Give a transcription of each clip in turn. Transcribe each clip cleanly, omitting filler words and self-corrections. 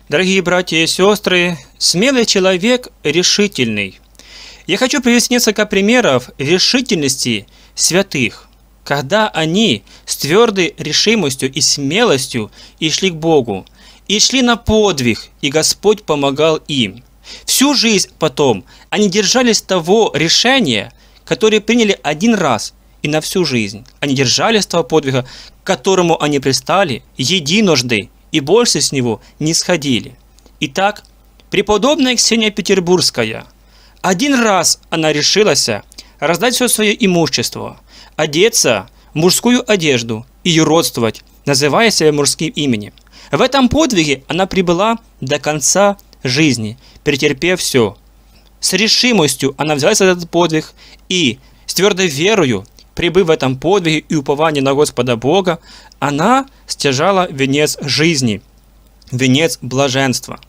Дорогие братья и сестры, смелый человек решительный. Я хочу привести несколько примеров решительности святых, когда они с твердой решимостью и смелостью и шли к Богу, и шли на подвиг, и Господь помогал им. Всю жизнь потом они держались того решения, которое приняли один раз и на всю жизнь. Они держались того подвига, к которому они пристали единожды, и больше с него не сходили. Итак, преподобная Ксения Петербургская. Один раз она решилась раздать все свое имущество, одеться в мужскую одежду и юродствовать, называя себя мужским именем. В этом подвиге она прибыла до конца жизни, претерпев все. С решимостью она взялась за этот подвиг и с твердой верою, прибыв в этом подвиге и уповании на Господа Бога, она стяжала венец жизни, венец блаженства.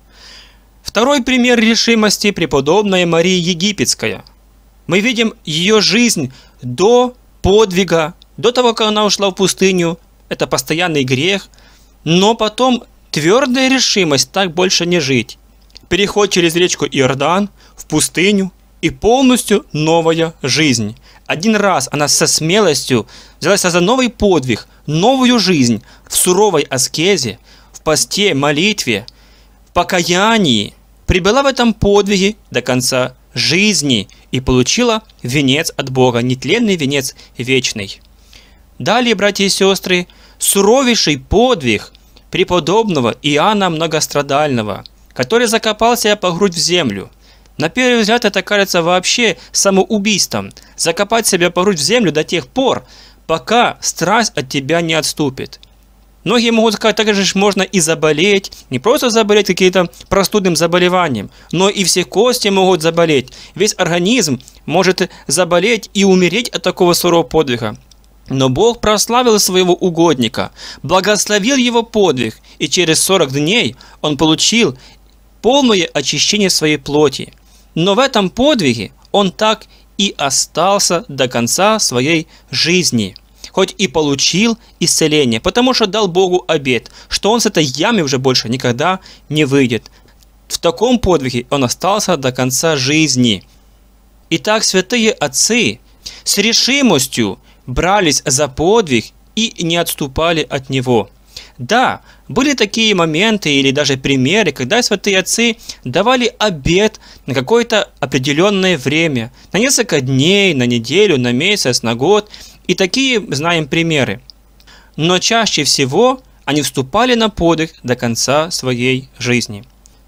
Второй пример решимости – преподобная Мария Египетская. Мы видим ее жизнь до подвига, до того, как она ушла в пустыню. Это постоянный грех, но потом твердая решимость так больше не жить. Переход через речку Иордан в пустыню и полностью новая жизнь. Один раз она со смелостью взялась за новый подвиг, новую жизнь в суровой аскезе, в посте, молитве, в покаянии, прибыла в этом подвиге до конца жизни и получила венец от Бога, нетленный венец вечный. Далее, братья и сестры, суровейший подвиг преподобного Иоанна Многострадального, который закопал себя по грудь в землю. На первый взгляд это кажется вообще самоубийством. Закопать себя по грудь в землю до тех пор, пока страсть от тебя не отступит. Многие могут сказать, так же можно и заболеть, не просто заболеть каким-то простудным заболеванием, но и все кости могут заболеть. Весь организм может заболеть и умереть от такого сурового подвига. Но Бог прославил своего угодника, благословил его подвиг, и через 40 дней он получил полное очищение своей плоти. Но в этом подвиге он так и остался до конца своей жизни, хоть и получил исцеление, потому что дал Богу обет, что он с этой ямы уже больше никогда не выйдет. В таком подвиге он остался до конца жизни. Итак, святые отцы с решимостью брались за подвиг и не отступали от него. Да, были такие моменты или даже примеры, когда святые отцы давали обет на какое-то определенное время, на несколько дней, на неделю, на месяц, на год, и такие знаем примеры. Но чаще всего они вступали на подвиг до конца своей жизни.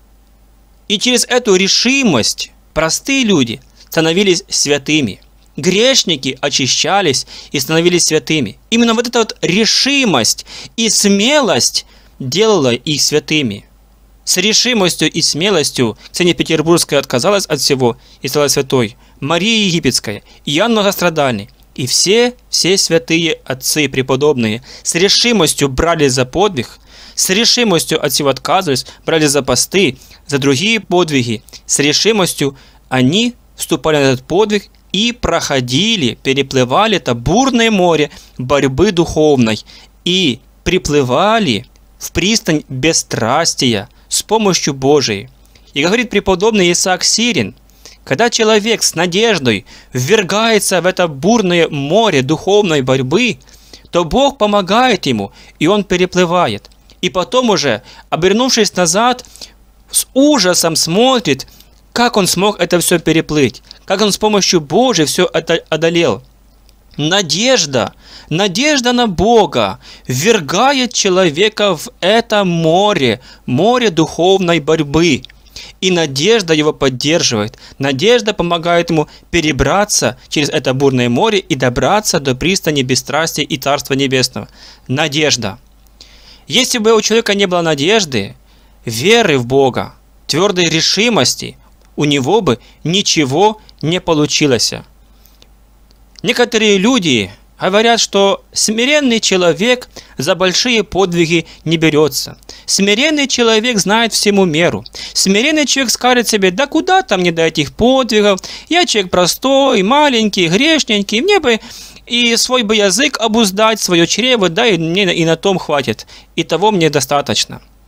И через эту решимость простые люди становились святыми. Грешники очищались и становились святыми. Именно вот эта вот решимость и смелость делала их святыми. С решимостью и смелостью Ксения Петербургская отказалась от всего и стала святой. Мария Египетская, Иоанн Многострадальный и все святые отцы преподобные с решимостью брались за подвиг, с решимостью от всего отказывались, брались за посты, за другие подвиги. С решимостью они вступали на этот подвиг и проходили, переплывали это бурное море борьбы духовной и приплывали в пристань бесстрастия с помощью Божией. И говорит преподобный Исаак Сирин, когда человек с надеждой ввергается в это бурное море духовной борьбы, то Бог помогает ему, и он переплывает. И потом уже, обернувшись назад, с ужасом смотрит, как он смог это все переплыть, как он с помощью Божией все это одолел. Надежда на Бога ввергает человека в это море духовной борьбы. И надежда его поддерживает. Надежда помогает ему перебраться через это бурное море и добраться до пристани бесстрастия и Царства Небесного. Надежда. Если бы у человека не было надежды, веры в Бога, твердой решимости, у него бы ничего не получилось. Некоторые люди говорят, что смиренный человек за большие подвиги не берется. Смиренный человек знает всему меру. Смиренный человек скажет себе, да куда там мне до этих подвигов, я человек простой, маленький, грешненький, мне бы и свой бы язык обуздать, свое чрево, да и мне и на том хватит, и того мне достаточно.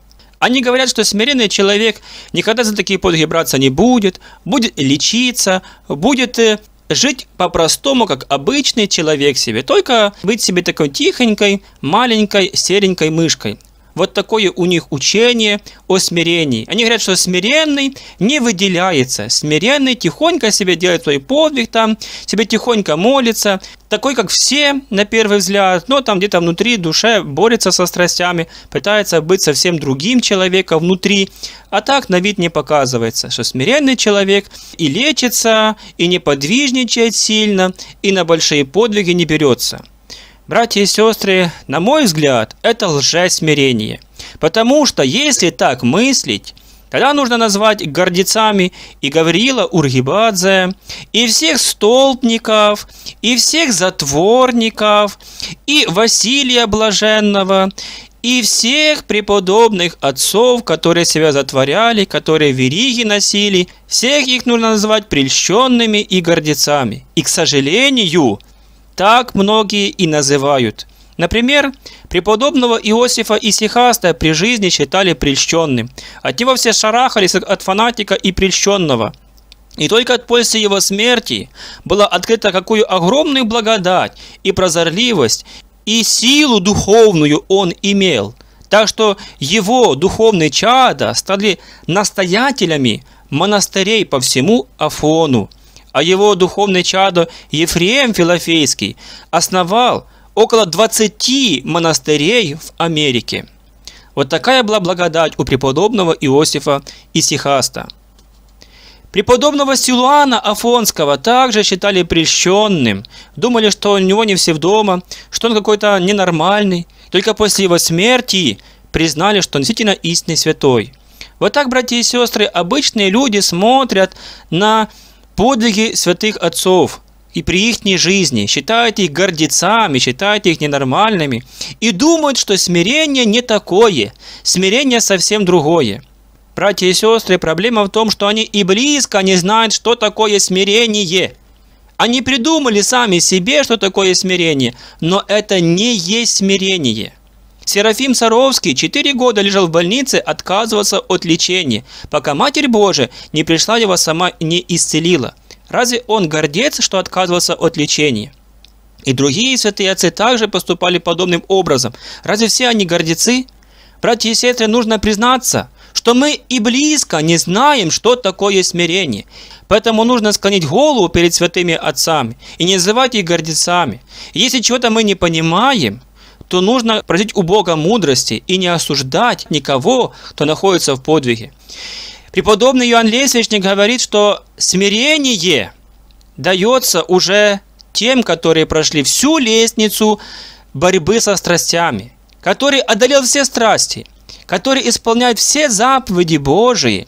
Они говорят, что смиренный человек никогда за такие подвиги браться не будет, будет лечиться, будет жить по-простому, как обычный человек себе, только быть себе такой тихонькой, маленькой, серенькой мышкой. Вот такое у них учение о смирении. Они говорят, что смиренный не выделяется. Смиренный тихонько себе делает свой подвиг там, себе тихонько молится. Такой, как все, на первый взгляд, но там где-то внутри, в душе борется со страстями, пытается быть совсем другим человеком внутри. А так на вид не показывается, что смиренный человек и лечится, и не подвижничает сильно, и на большие подвиги не берется. Братья и сестры, на мой взгляд, это лжесмирение. Потому что если так мыслить, тогда нужно назвать гордецами и Гавриила Ургибадзе, и всех столпников, и всех затворников, и Василия Блаженного, и всех преподобных отцов, которые себя затворяли, которые вериги носили. Всех их нужно назвать прельщенными и гордецами. И, к сожалению, так многие и называют. Например, преподобного Иосифа Исихаста при жизни считали прельщенным. От него все шарахались от фанатика и прельщенного. И только после его смерти была открыта какую огромную благодать и прозорливость, и силу духовную он имел. Так что его духовные чада стали настоятелями монастырей по всему Афону. А его духовный чадо Ефрем Филофейский основал около 20 монастырей в Америке. Вот такая была благодать у преподобного Иосифа Исихаста. Преподобного Силуана Афонского также считали прельщенным. Думали, что у него не все дома, что он какой-то ненормальный. Только после его смерти признали, что он действительно истинный святой. Вот так, братья и сестры, обычные люди смотрят на подвиги святых отцов и при их жизни, считают их гордецами, считают их ненормальными и думают, что смирение не такое, смирение совсем другое. Братья и сестры, проблема в том, что они и близко не знают, что такое смирение. Они придумали сами себе, что такое смирение, но это не есть смирение. Серафим Саровский 4 года лежал в больнице, отказывался от лечения, пока Матерь Божия не пришла его сама и не исцелила. Разве он гордец, что отказывался от лечения? И другие святые отцы также поступали подобным образом. Разве все они гордецы? Братья и сестры, нужно признаться, что мы и близко не знаем, что такое смирение. Поэтому нужно склонить голову перед святыми отцами и не называть их гордецами. И если чего-то мы не понимаем, то нужно просить у Бога мудрости и не осуждать никого, кто находится в подвиге. Преподобный Иоанн Лествичник говорит, что смирение дается уже тем, которые прошли всю лестницу борьбы со страстями, который одолел все страсти, который исполняет все заповеди Божии.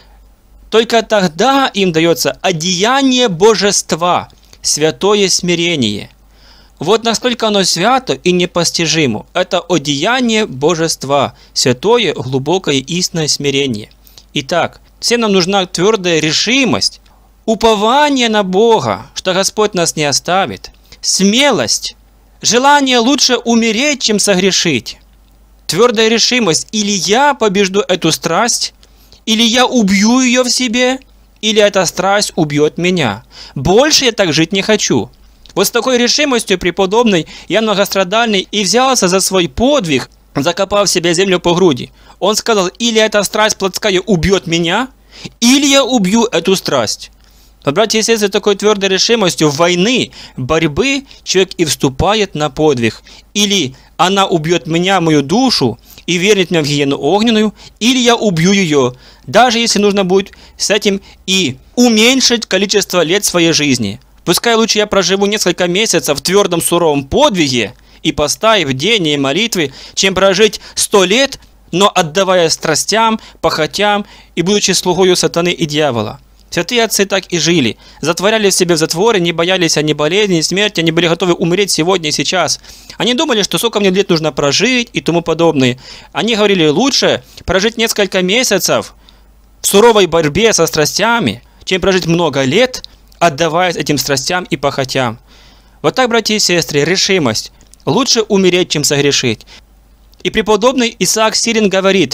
Только тогда им дается одеяние божества, святое смирение. Вот насколько оно свято и непостижимо. Это одеяние божества, святое, глубокое, истинное смирение. Итак, всем нам нужна твердая решимость, упование на Бога, что Господь нас не оставит, смелость, желание лучше умереть, чем согрешить, твердая решимость: или я побежду эту страсть, или я убью ее в себе, или эта страсть убьет меня. Больше я так жить не хочу. Вот с такой решимостью преподобный Иоанн Многострадальный и взялся за свой подвиг, закопав себе землю по груди. Он сказал: или эта страсть плотская убьет меня, или я убью эту страсть. Но, братья и сестры, такой твердой решимостью войны, борьбы человек и вступает на подвиг. Или она убьет меня, мою душу, и вернет меня в гиену огненную, или я убью ее, даже если нужно будет с этим и уменьшить количество лет своей жизни. Пускай лучше я проживу несколько месяцев в твердом суровом подвиге и поста, в бдении, и молитве, чем прожить 100 лет, но отдавая страстям, похотям и будучи слугою сатаны и дьявола. Святые отцы так и жили, затворяли в себе в затворе, не боялись они болезни, смерти, они были готовы умереть сегодня и сейчас. Они думали, что сколько мне лет нужно прожить и тому подобное. Они говорили: лучше прожить несколько месяцев в суровой борьбе со страстями, чем прожить много лет, отдаваясь этим страстям и похотям. Вот так, братья и сестры, решимость. Лучше умереть, чем согрешить. И преподобный Исаак Сирин говорит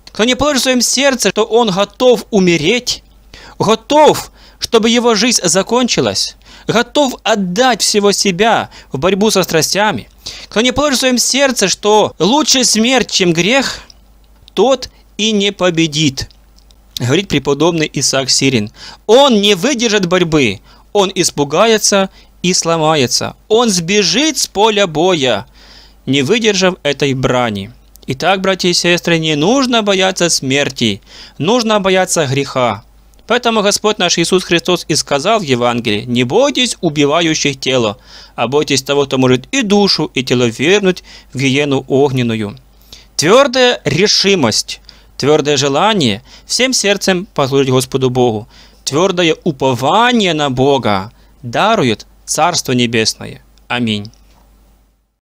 Кто не положит в своем сердце, что он готов умереть, готов, чтобы его жизнь закончилась, готов отдать всего себя в борьбу со страстями, кто не положит в своем сердце, что лучше смерть, чем грех, тот и не победит, говорит преподобный Исаак Сирин. Он не выдержит борьбы, он испугается и сломается, он сбежит с поля боя, не выдержав этой брани. Итак, братья и сестры, не нужно бояться смерти, нужно бояться греха. Поэтому Господь наш Иисус Христос и сказал в Евангелии: не бойтесь убивающих тело, а бойтесь того, кто может и душу, и тело вернуть в гиену огненную. Твердая решимость, твердое желание всем сердцем послужить Господу Богу, твердое упование на Бога дарует Царство Небесное. Аминь.